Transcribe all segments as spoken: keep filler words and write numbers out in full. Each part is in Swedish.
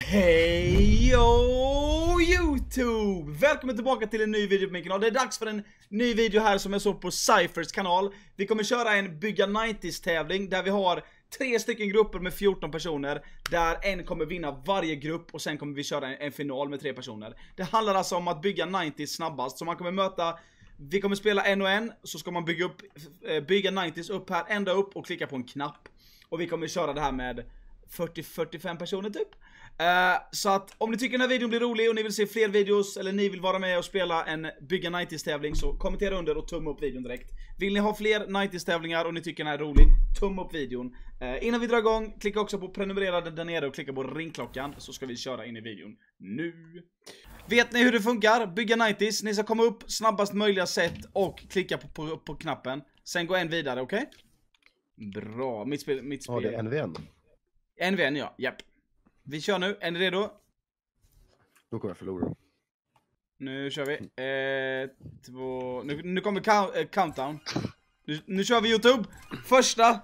Hej yo YouTube! Välkommen tillbaka till en ny video på min kanal. Det är dags för en ny video här som jag såg på Cyphers kanal. Vi kommer köra en bygga nittio tävling där vi har tre stycken grupper med fjorton personer. Där en kommer vinna varje grupp och sen kommer vi köra en, en final med tre personer. Det handlar alltså om att bygga nittio snabbast. Så man kommer möta, vi kommer spela en och en. Så ska man bygga upp, bygga nittio upp här, ända upp och klicka på en knapp. Och vi kommer köra det här med fyrtio till fyrtiofem personer typ. Uh, så att om ni tycker den här videon blir rolig och ni vill se fler videos eller ni vill vara med och spela en bygga nittio tävling, så kommentera under och tumma upp videon direkt. Vill ni ha fler nittio tävlingar och ni tycker den här är rolig, tumma upp videon. uh, Innan vi drar igång, klicka också på prenumerera där nere och klicka på ringklockan, så ska vi köra in i videon nu. Vet ni hur det funkar? Bygga nittio, ni ska komma upp snabbast möjliga sätt och klicka på, på, på knappen. Sen gå en vidare, okej? Okay? Bra, mitt spel, mitt spel. Ja, det är N V N. N V N, ja, japp. Vi kör nu, är ni redo? Då kommer jag förlora. Nu kör vi. Eh, två... Nu, nu kommer count, eh, countdown. Nu, nu kör vi YouTube. Första.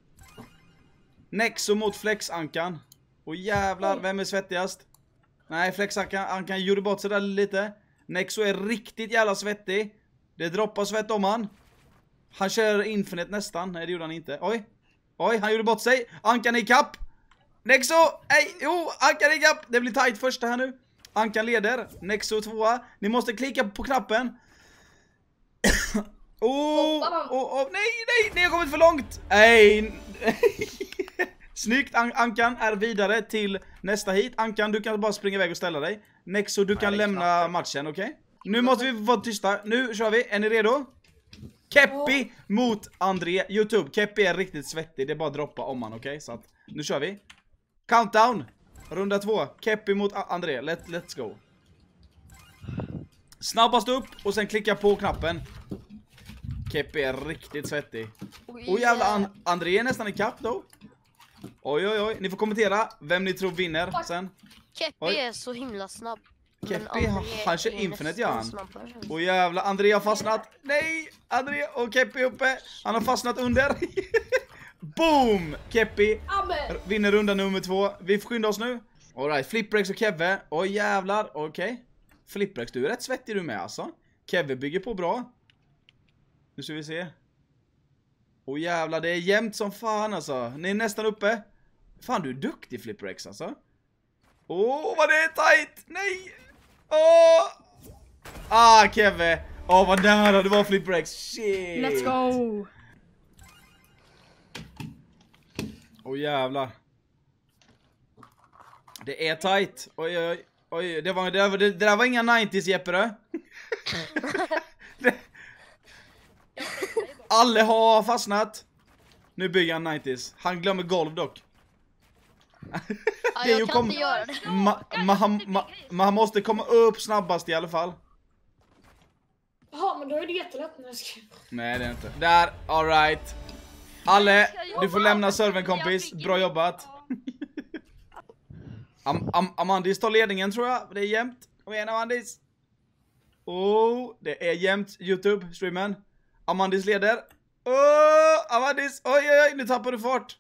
Nexo mot Flexankan. Och jävlar, vem är svettigast? Nej, Flexankan Ankan gjorde bort sig där lite. Nexo är riktigt jävla svettig. Det droppar svett om han. Han kör Infinite nästan. Nej, det gjorde han inte. Oj. Oj, han gjorde bort sig. Ankan är i kapp. Nexo, hej, jo, Ankan är i kapp. Det blir tight första här nu. Ankan leder, Nexo tvåa. Ni måste klicka på knappen. Åh, oh, oh, oh, nej, nej, ni har kommit för långt. Nej. Snyggt, An Ankan är vidare till nästa hit. Ankan, du kan bara springa iväg och ställa dig. Nexo, du kan lämna matchen, okej? Okay? Nu måste vi vara tysta, nu kör vi, är ni redo? Keppi oh. mot André, YouTube. Keppi är riktigt svettig, det är bara att droppa om man, okej? Okay? Så att, nu kör vi. Countdown, runda två. Keppi mot André, Let, let's go. Snabbast upp och sen klicka på knappen. Keppi är riktigt svettig. Åh oh, jävlar, An André är nästan i kapp då. Oj oj oj, ni får kommentera vem ni tror vinner sen. Keppi oj. är så himla snabb. Keppi, han, han kör Infinite, ja han. Åh oh, jävlar, André har fastnat. Nej, André och Keppi uppe. Han har fastnat under. Boom! Keppi Amen. Vinner runda nummer två. Vi får skynda oss nu. Alright, Flipbreaks och Kevve. Oj oh, jävlar, okej. Okay. Flipbreaks, du är rätt svettig du med alltså. Kevve bygger på bra. Nu ska vi se. Åh oh, jävlar, det är jämnt som fan alltså. Ni är nästan uppe. Fan, du är duktig Flipbreaks alltså. Åh, oh, vad det är tight. Nej. Åh. Oh. Ah, Kevve. Åh, oh, vad nära det var Flipbreaks. Shit. Let's go. Åh oh, jävlar. Det är tight. Oj oj oj. Oj, det var det, var, det, det där var inga nittio Jeppe. det... Alla har fastnat. Nu bygger han nittio. Han glömmer golv dock. Ja, jag kan kom... inte göra det. Ma, ma, ma, ma, ma, han måste komma upp snabbast i alla fall. Jaha, men då är det jättelätt. Nej, det är inte. Där, alright. Alle, du får lämna servern kompis. Bra jobbat. Am Am Amandis tar ledningen tror jag. Det är jämnt. Kom igen Amandis. Oh, det är jämnt YouTube streamen. Amandis leder. Oh, Amandis. Oj oj oj, nu tappar du fart.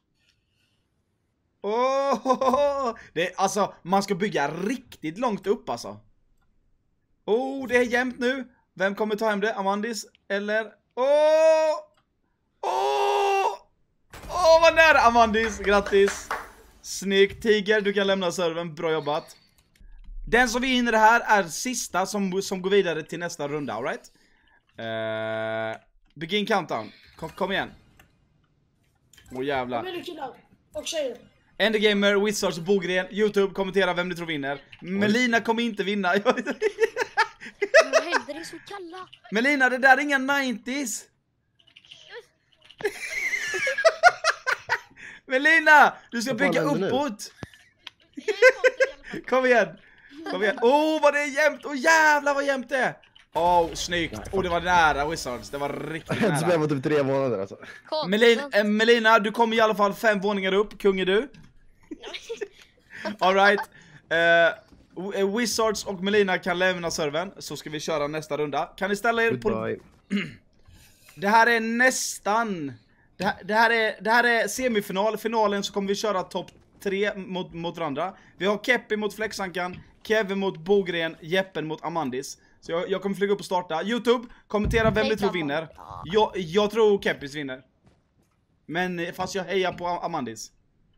Oh, det är, alltså man ska bygga riktigt långt upp alltså. Oh, det är jämnt nu. Vem kommer ta hem det? Amandis eller oh! Åh! Åh, vad nära Amandis, grattis. Snyggt, Tiger, du kan lämna servern, bra jobbat. Den som vinner det här är sista som, som går vidare till nästa runda, alright? Uh, begin countdown, kom, kom igen. Åh oh, jävlar. Endgamer, Wizards, Bogren, YouTube, kommentera vem du tror vinner. Melina kommer inte vinna. Melina, det där är inga nittio. Melina, du ska bygga uppåt. Kom igen. Kom igen. Åh, oh, vad det är jämnt. Åh, oh, jävlar vad jämnt det är. Åh, oh, snyggt. Åh, oh, det var nära Wizards. Det var riktigt nära. Det var typ tre månader alltså. Melina, äh, Melina, du kommer i alla fall fem våningar upp. Kung är du. All right. Uh, Wizards och Melina kan lämna servern. Så ska vi köra nästa runda. Kan ni ställa er på... Det här är nästan... Det här, det, här är, det här är semifinal. Finalen så kommer vi köra topp tre mot, mot varandra. Vi har Keppi mot Flexankan, Kevin mot Bogren, Jeppen mot Amandis. Så jag, jag kommer flyga upp och starta. YouTube, kommentera vem ni tror vinner. Jag, jag tror Keppis vinner. Men fast jag hejar på Amandis.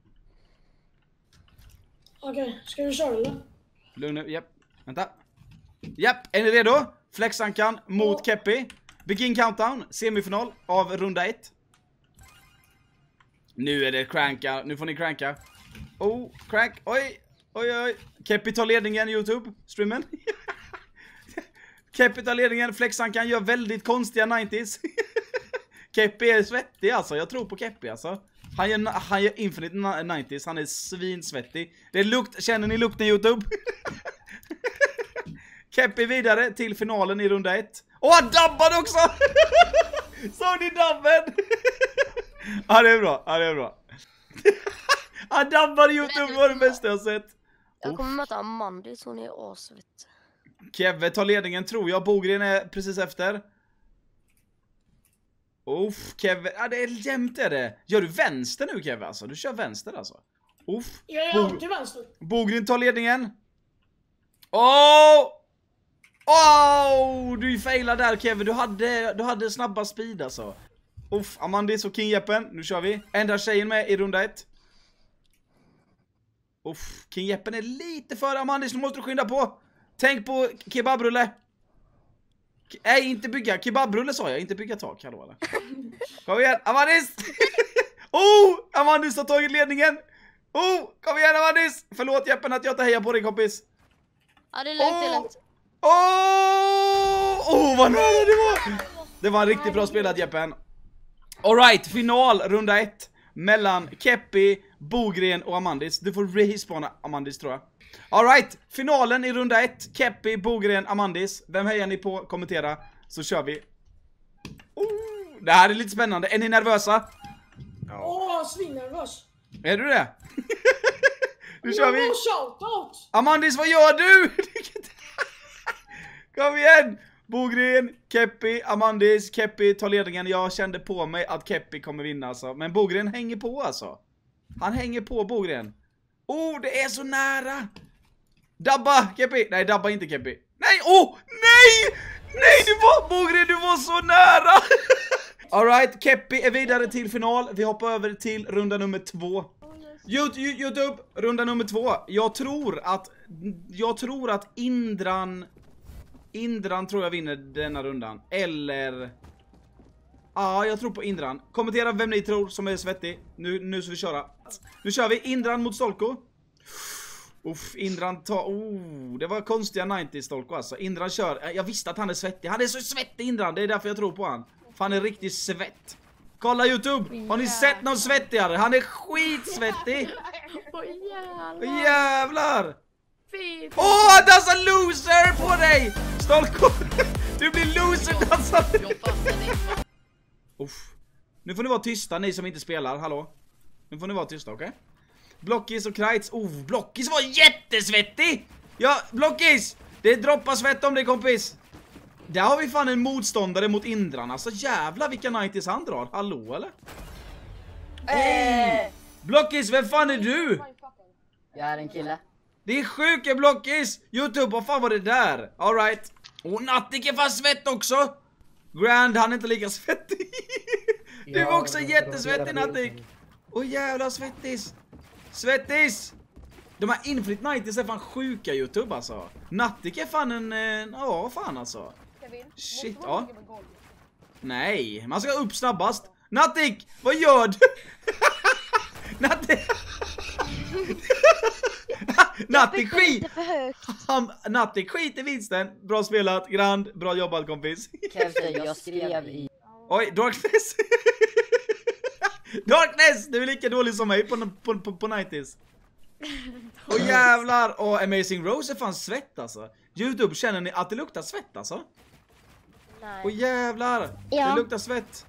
Okej, okay, ska vi köra eller? Lugn nu, japp. Vänta. Japp, är ni redo? Flexankan mot oh. Keppi. Begin countdown, semifinal av runda ett. Nu är det cranka, nu får ni cranka. Oh, crank, oj, oj, oj. Keppi tar ledningen, YouTube, streamen. Keppi tar ledningen, Flexankan gör väldigt konstiga nittiotalet. Keppi är svettig alltså, jag tror på Keppi alltså. Han gör, han gör infinite nittiotalet, han är svinsvettig. Det är lukt, känner ni lukten YouTube? Keppi vidare till finalen i runda ett. Åh, han dabbade också! Såg ni dabben? Ja, det är bra, ja, det är bra. Han dabbade YouTube, det var det bästa jag sett. Jag kommer möta Amandis, hon är asvitt. Kevin tar ledningen, tror jag. Bogren är precis efter. Uff, Kevin, ja det är jämnt är det. Gör du vänster nu Kevin alltså? Du kör vänster alltså. Uff. Jag är alltid vänster. Bogren tar ledningen. Åh! Åh! Du failar där Kevin, du hade, du hade snabba speed alltså. Uff, Amandis och King Jeppen, nu kör vi. Enda tjejen med i runda ett. Uff, King Jeppen är lite före Amandis, nu måste du skynda på. Tänk på kebabrulle. Nej, inte bygga. Kebabrulle sa jag, inte bygga tak. Hallå, eller? Kom igen, Amandis! Oh, Amandis har tagit ledningen. Oh, kom igen Amandis! Förlåt Jeppen att jag inte hejar på dig kompis. Ja, det är lugnt, det är lugnt. Oh, oh, vad nära det var. Det var en riktigt bra spelat Jeppen. All right, final runda ett mellan Keppi, Bogren och Amandis. Du får respawna Amandis tror jag. All right, finalen i runda ett. Keppi, Bogren, Amandis. Vem hejar ni på? Kommentera så kör vi. Oh, det här är lite spännande. Är ni nervösa? Åh, oh, svinnervös. Är du det? Nu kör vi. Shoutout. Amandis, vad gör du? Kom igen. Bogren, Keppi, Amandis, Keppi tar ledningen. Jag kände på mig att Keppi kommer vinna alltså. Men Bogren hänger på alltså. Han hänger på Bogren. Oh, det är så nära. Dabba, Keppi. Nej, dabba inte Keppi. Nej, oh, nej. Nej, du var, Bogren, du var så nära. All right, Keppi är vidare till final. Vi hoppar över till runda nummer två. YouTube, runda nummer två. Jag tror att jag tror att Indran Indran tror jag vinner denna rundan. Eller ja, ah, jag tror på Indran. Kommentera vem ni tror som är svettig. Nu, nu ska vi köra. Nu kör vi Indran mot Stolko. Uff, Indran tar... Oh, det var konstiga nittiotalet Stolko alltså. Indran kör... Jag visste att han är svettig. Han är så svettig Indran. Det är därför jag tror på han. För han är riktigt svett. Kolla YouTube. Har ni sett någon svettigare? Han är skitsvettig. Åh jävlar. Åh jävlar. Åh, oh, han dansar loser på dig. Stolko. Du blir loser dansar. Uff. Nu får ni vara tysta, ni som inte spelar. Hallå. Nu får ni vara tysta, okej? Okay? Blockis och Kreitz. Oh, Blockis var jättesvettig. Ja, Blockis. Det droppar svett om det, kompis. Där har vi fan en motståndare mot Indran. Alltså jävla vilka nittiotalet han drar. Hallå, eller? Äh. Blockis, vem fan är du? Jag är en kille. Det är sjuka Blockis. YouTube, vad fan var det där? All right. Och Nattik är fan svett också. Grand, han är inte lika svettig. Du var också jättesvettig, Nattik. Åh jävla svettis. Svettis. De här Infinite nittiotalet är fan sjuka, YouTube alltså. Nattik är fan en... Ja, fan alltså. Shit, ja. Nej, man ska upp snabbast. Nattik, vad gör du? Nattik. Nattik skit. Nattik skit i vinsten. Bra spelat, Grand. Bra jobbat, kompis. Kevin, jag skrev i... Oj, Darkness. Darkness, du är lika dålig som mig på, på, på, på nittiotalet. Åh oh, jävlar. Och oh, Amazing Rose är fan svett alltså. YouTube, känner ni att det luktar svett alltså? Nej. Åh oh, jävlar. Ja. Det luktar svett.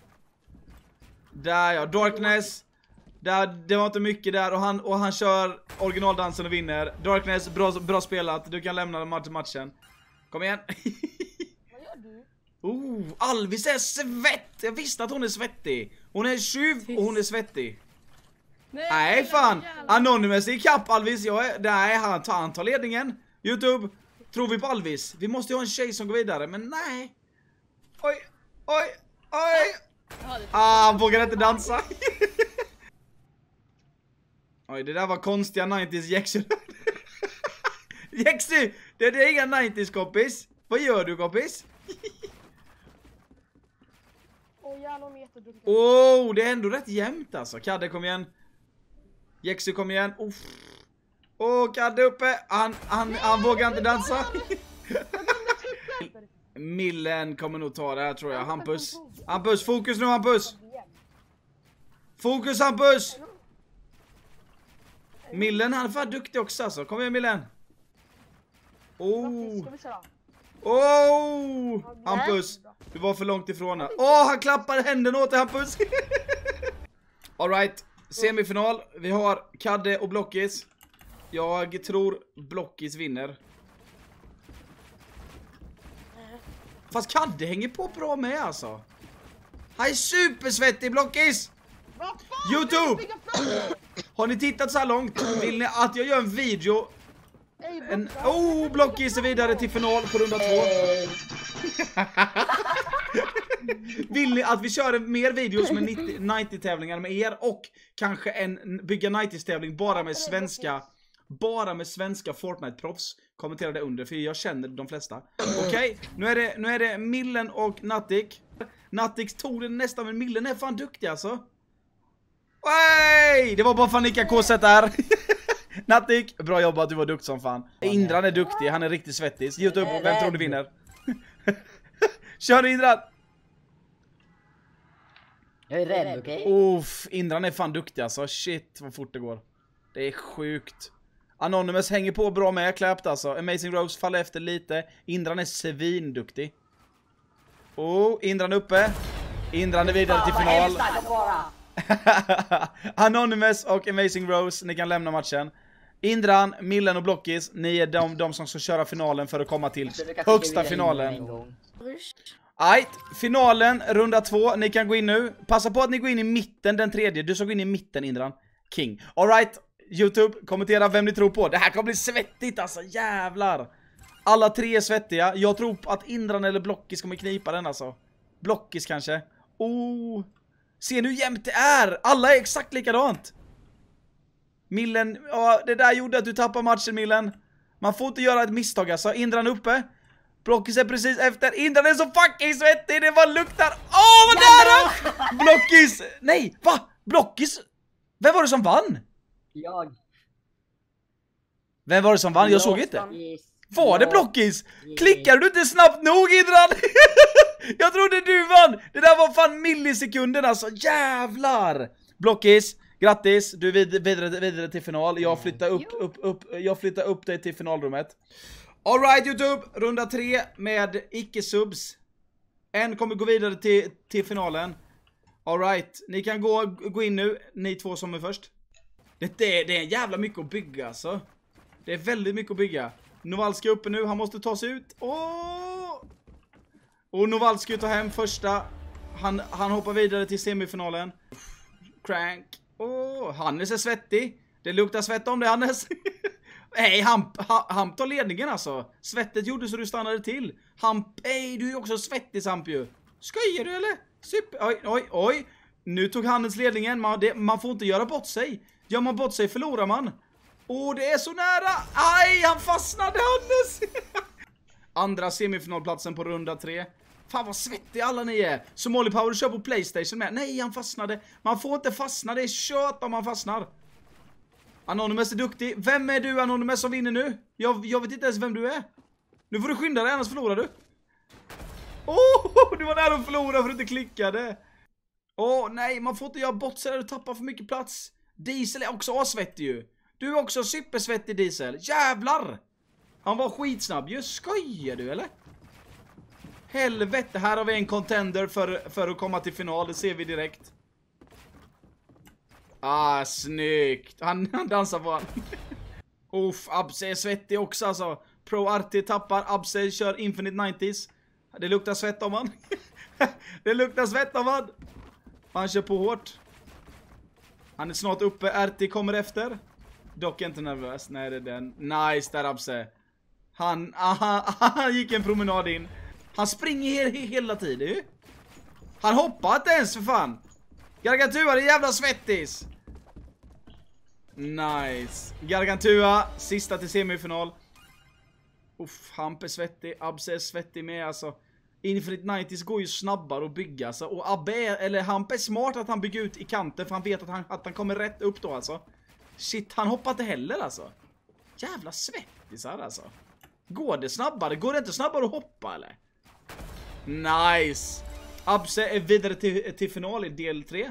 Där ja, Darkness. Där, det var inte mycket där. Och han, och han kör originaldansen och vinner. Darkness, bra, bra spelat. Du kan lämna matchen. Kom igen. Vad gör du? Oh, Alvis är svett. Jag visste att hon är svettig. Hon är tjuv och hon är svettig. Nej fan, Anonymous är i kapp Alvis. Jag är, nej, han tar, han tar ledningen. YouTube, tror vi på Alvis? Vi måste ju ha en tjej som går vidare, men nej. Oj, oj, oj. Ah, han vågar inte dansa. Oj, det där var konstiga nittio Jexy. Jexy, det är inga nittio kompis. Vad gör du kompis? Åh jävlar, de är jätteduktiga. Åh, oh, det är ändå rätt jämnt alltså. Kadde, kom igen. Jexy, kom igen. Åh, oh, Kadde uppe. Han, han, han vågar inte dansa. Millen kommer nog ta det här tror jag. Hampus. Hampus, fokus nu Hampus. Fokus Hampus. Millen, han är fan duktig också alltså. Kom igen Millen. Oh. Oh. Hampus, du var för långt ifrån här. Åh, oh, han klappar händerna åt dig Hampus. All right. Semifinal. Vi har Kadde och Blockis. Jag tror Blockis vinner. Fast Kadde hänger på bra med alltså. Han är supersvettig Blockis. YouTube. Har ni tittat så här långt? Vill ni att jag gör en video? En... Oh, Blockis är vidare till final på runda två. Vill ni att vi kör mer videos med nittio tävlingar med er och kanske en bygga nittio tävling bara med svenska bara med svenska Fortnite-proffs? Kommentera det under för jag känner de flesta. Okej, okay, nu är det nu är det Millen och Nattik. Nattik tog den nästan, men Millen är fan duktig alltså. Oj, det var bara Fanika K-set där. Nattik, bra jobbat, du var duktig som fan. Indran är duktig, han är riktigt svettig. YouTube, vem tror du vinner? Kör Indran. Jag är rädd, okej? Okay? Uff, Indran är fan duktig alltså. Shit, vad fort det går. Det är sjukt. Anonymous hänger på bra med, kläpt alltså. Amazing Rose faller efter lite. Indran är svinduktig. Oh, Indran uppe. Indran är vidare till final. Anonymous och Amazing Rose, ni kan lämna matchen. Indran, Millen och Blockis, ni är de, de som ska köra finalen för att komma till högsta finalen. Ajt, finalen, runda två, ni kan gå in nu. Passa på att ni går in i mitten, den tredje. Du ska gå in i mitten, Indran. King. Alright, YouTube, kommentera vem ni tror på. Det här kommer bli svettigt alltså, jävlar. Alla tre är svettiga. Jag tror på att Indran eller Blockis kommer knipa den alltså. Blockis kanske. Oh. Se nu hur jämnt det är. Alla är exakt likadant. Millen, ja, det där gjorde att du tappar matchen Millen. Man får inte göra ett misstag alltså. Indran uppe. Blockis är precis efter. Indran är så fucking svettig. Det bara luktar. Åh, oh, vad nära! Blockis. Nej, va? Blockis. Vem var det som vann? Jag. Vem var det som vann? Jag såg inte. Var det Blockis? Klickade du inte snabbt nog, Indran? Jag trodde du vann. Det där var fan millisekunden alltså. Jävlar. Blockis, grattis. Du är vid, vidare, vidare till final. Jag flyttar upp, upp, upp, jag flyttar upp dig till finalrummet. All right, YouTube. Runda tre med icke-subs. En kommer gå vidare till, till finalen. All right. Ni kan gå, gå in nu. Ni två som är först. Det är, det är en jävla mycket att bygga alltså. Det är väldigt mycket att bygga. Novalski är uppe nu. Han måste ta sig ut. Åh! Och Novalski tar hem första. Han, han hoppar vidare till semifinalen. Crank. Åh, Hannes är svettig. Det luktar svett om det, Hannes. Nej, Hamp, ha, Hamp tar ledningen alltså. Svettet gjorde så du stannade till. Hamp, ej, du är också svettig Hamp ju. Skojar du eller? Super. Oj, oj, oj. Nu tog Hannes ledningen. Man, det, man får inte göra bort sig. Gör man bort sig förlorar man. Åh, det är så nära. Aj, han fastnade, Hannes. Andra semifinalplatsen på runda tre. Fan vad svettiga alla ni är. Somali Power kör på PlayStation med. Nej, han fastnade. Man får inte fastna, det är kört om man fastnar. Anonymous är duktig. Vem är du Anonymous som vinner nu? Jag, jag vet inte ens vem du är. Nu får du skynda dig, annars förlorar du. Åh, oh, du var nära att förlora för att du inte klickade. Åh, oh, nej, man får inte göra bort sig där du tappar för mycket plats. Diesel är också asvettig ju. Du är också supersvettig Diesel. Jävlar! Han var skitsnabb. Just skojar du eller? Helvete, här har vi en contender för, för att komma till final. Det ser vi direkt. Ah, snyggt. Han, han dansar på han. Uff, Abse är svettig också alltså. Pro Arti tappar. Abse kör Infinite nittio. Det luktar svett om han. Det luktar svett om han. Han kör på hårt. Han är snart uppe, R T kommer efter. Dock inte nervös, nej det är den. Nice där Abse. Han, aha, han gick en promenad in. Han springer he hela tiden ju. Han hoppar inte ens för fan. Gargantua, det är jävla svettis. Nice. Gargantua, sista till semifinal. Uff, Hamp är svettig, Abse är svettig med alltså. Infinite nittio går ju snabbare att bygga alltså. Och Abbe, eller Hamp är smart att han bygger ut i kanten, för han vet att han, att han kommer rätt upp då alltså. Shit, han hoppar inte heller alltså. Jävla svettisar alltså. Går det snabbare? Går det inte snabbare att hoppa eller? Nice. Abse är vidare till, till final i del tre.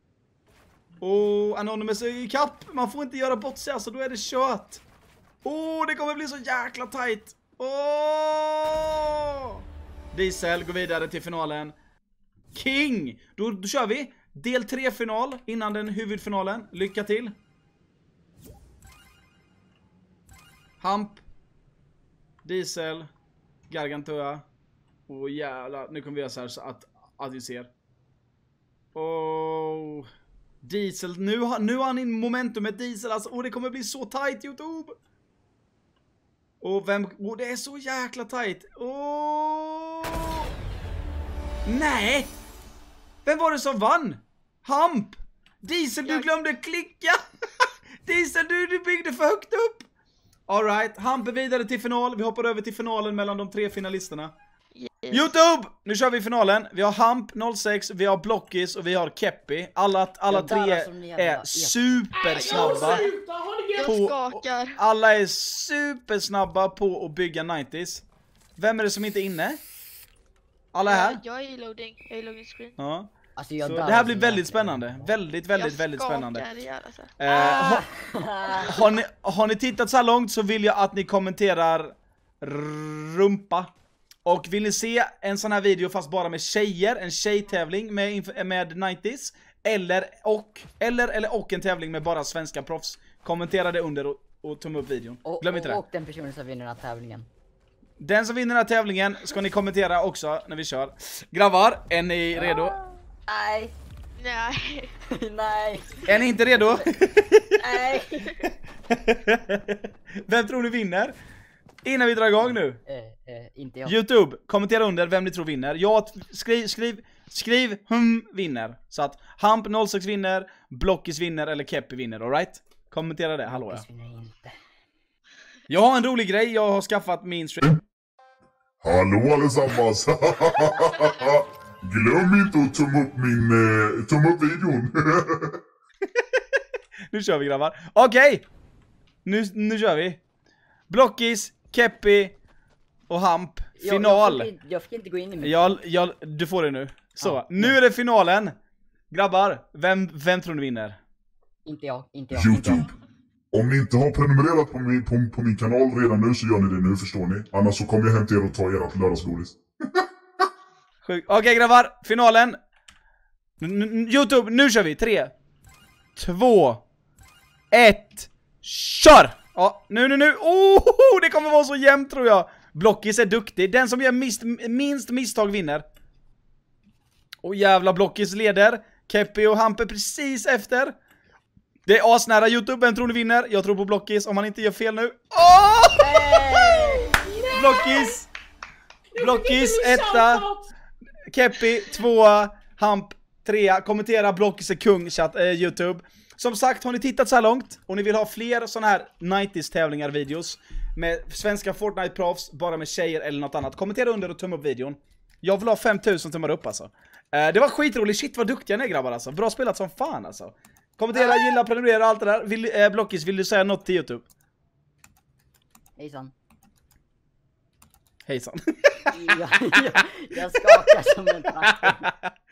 Och Anonymous är i kapp. Man får inte göra bort sig alltså, då är det kört. Åh, oh, det kommer bli så jäkla tight. Åh! Oh! Diesel går vidare till finalen. King! Då, då kör vi del tre final innan den huvudfinalen. Lycka till. Hamp. Diesel. Gargantua. Åh jävlar, nu kommer vi göra så här så att, att vi ser. Åh. Diesel, nu har, nu har han in momentum med Diesel alltså. Och det kommer bli så tight YouTube. Och vem, och det är så jäkla tight. Åh. Nej. Vem var det som vann? Hamp. Diesel, du glömde klicka. Diesel, du, du byggde för högt upp. All right, Hamp är vidare till final. Vi hoppar över till finalen mellan de tre finalisterna. Yes. YouTube! Nu kör vi finalen. Vi har Hamp noll sex, vi har Blockis och vi har Keppi. Alla, alla Jag tre dör som ni jävla är ep. supersnabba. Sluta, har ni Jag gött? skakar. Alla är supersnabba på att bygga nittio. Vem är det som inte är inne? Alla är här? Jag är i loading. Jag är i loading screen. Ja. Alltså jag Så dör det här som blir ni väldigt jävla- spännande. Väldigt, väldigt, jag väldigt spännande. skakar ihjäl, alltså. Eh, har, har, ni, har ni tittat så här långt så vill jag att ni kommenterar rumpa. Och vill ni se en sån här video fast bara med tjejer, en tjejtävling med, inf- med nittio eller och, eller, eller och en tävling med bara svenska proffs. Kommentera det under och, och tumma upp videon. Och, Glöm inte och, det. och den personen som vinner den här tävlingen. Den som vinner den här tävlingen ska ni kommentera också när vi kör. Grabbar, är ni redo? Nej, Nej. nej, Är ni inte redo? nej. Vem tror ni vinner? Innan vi drar igång nu. Eh, eh, inte jag. YouTube, kommentera under vem ni tror vinner. Jag skriv, skriv, skriv hum vinner. Så att Hamp noll sex vinner, Blockis vinner eller Keppi vinner, all right? Kommentera det, hallå ja. Jag vinner inte. Jag har en rolig grej, jag har skaffat min stream. Hallå allesammans! Glöm inte att tumma upp min, eh, tumma upp videon. Nu kör vi grabbar. Okej! Okay. Nu, nu kör vi. Blockis, Keppi och Hamp. Final. Jag, jag, fick, inte- jag fick inte gå in i mitt. Jag, jag, du får det nu. Så, Ja, nu är det finalen. Grabbar, vem, vem tror ni vinner? Inte jag, inte jag. Inte YouTube. Om ni inte har prenumererat på min, på, på min kanal redan nu så gör ni det nu, förstår ni. Annars så kommer jag hem till er och ta ert lördagsgodis. Sjukt. Okej okay, grabbar, finalen. N- n- YouTube, nu kör vi. Tre, två, ett, kör! Ja, nu, nu, nu. Oh, det kommer vara så jämnt tror jag. Blockis är duktig. Den som gör minst, minst misstag vinner. Och jävla Blockis leder. Keppi och Hampe precis efter. Det är asnära YouTube. Vem tror ni vinner? Jag tror på Blockis om han inte gör fel nu. Åh! Blockis! Blockis etta. Keppi tvåa. Hamp trea. Kommentera Blockis är kung, chatt, eh, YouTube. Som sagt, har ni tittat så här långt och ni vill ha fler såna här nittio tävlingar videos med svenska Fortnite proffs, bara med tjejer eller något annat, kommentera under och tumma upp videon. Jag vill ha fem tusen tummar upp alltså. Eh, det var skitroligt, shit vad duktiga ni är grabbar alltså. Bra spelat som fan alltså. Kommentera, gilla, prenumerera, allt det där. Vill, eh, Blockis, vill du säga något till YouTube? Hejsan. Hejsan. jag, jag, jag skakar som en traktor.